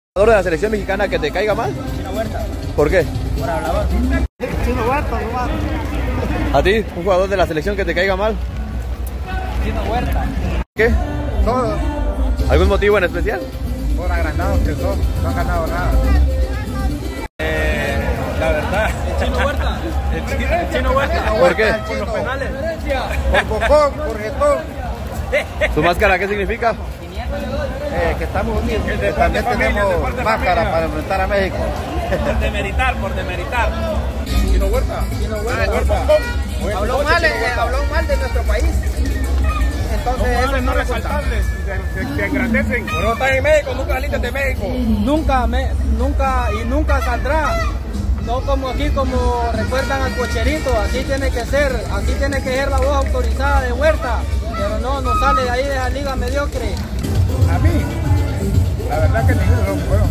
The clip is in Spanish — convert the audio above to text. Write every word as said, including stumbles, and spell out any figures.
¿Jugador de la selección mexicana que te caiga mal? Chino Huerta. ¿Por qué? Por hablador. Chino Huerta, no. ¿A ti? ¿Un jugador de la selección que te caiga mal? Chino Huerta. ¿Qué? Todos. ¿Algún motivo en especial? Por agrandados que son, no han ganado nada. Eh, la verdad. El Chino Huerta. El chino, el chino Huerta. ¿Por qué? Por los penales. Por bocón, por jetón. ¿Tu máscara qué significa? Eh, que estamos unidos. El Que deporte también familia, el tenemos deporte máscara familia. para enfrentar a México. Por demeritar, por demeritar. Chino Huerta. Chino Huerta. Ah, Huerta. Habló mal, eh, habló mal de nuestro país. Entonces, eso Los no no resulta. resaltables, se, se, se engrandecen. Pero no están en México, nunca saliste de México. Nunca, me, nunca y nunca saldrá. No como aquí, como recuerdan al cocherito, así tiene que ser, así tiene que ser la voz autorizada de Huerta. Pero no, no sale de ahí de la liga mediocre. A mí, la verdad que ninguno son buenos.